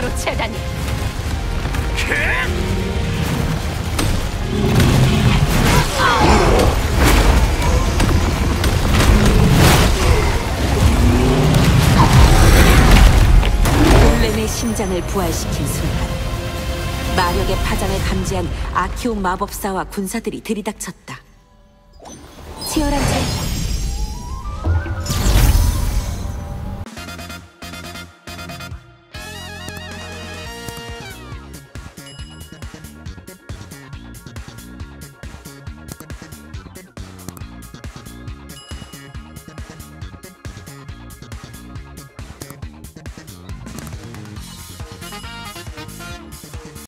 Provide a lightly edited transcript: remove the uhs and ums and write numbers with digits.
놈으로 채다니. 골렘의 심장을 부활시킨 순간 마력의 파장을 감지한 아키온 마법사와 군사들이 들이닥쳤다. 치열한